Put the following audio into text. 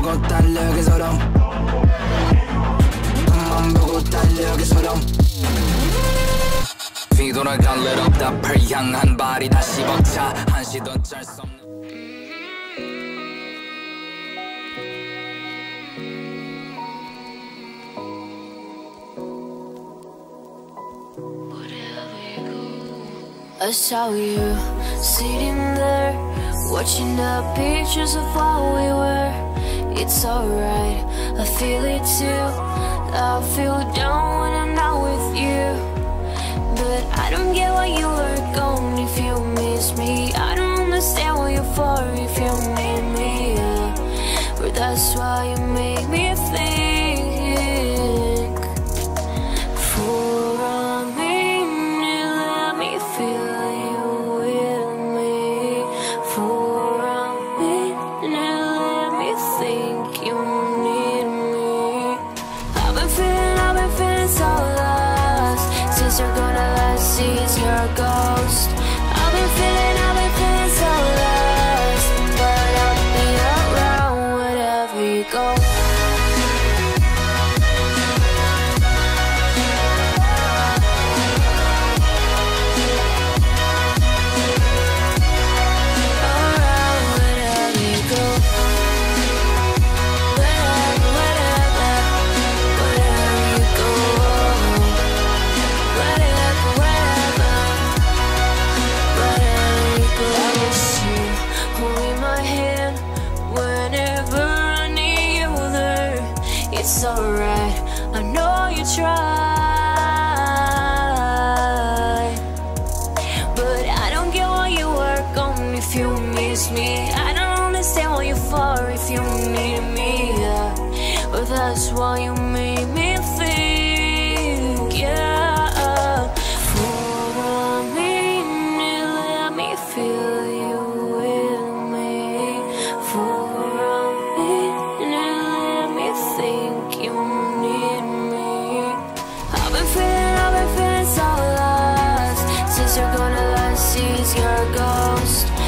보고 달려가처럼 앞만 보고 달려가처럼 뒤돌아갈 일 없다 별 향한 발이 다시 벅차 한시도 짤 수 없는 I saw you sitting there, watching the pictures of what we were. It's alright, I feel it too. I feel down when I'm not with you. But I don't get why you were gone if you miss me. I don't understand what you're for if you need me, yeah. But that's why you make me think. For a minute, let me feel you with me. For a minute, let me think you need me. I've been feeling so lost since you're gonna last see your ghost. I've been feeling so lost, but I'll be around wherever you go. It's alright, I know you tried, but I don't get why you were gone if you miss me. I don't understand what you're for if you need me, yeah. But that's why you made me think, yeah. For a minute, let me feel you with me. For a minute, let me think you need me. I've been feeling so lost since you're gonna last see your ghost.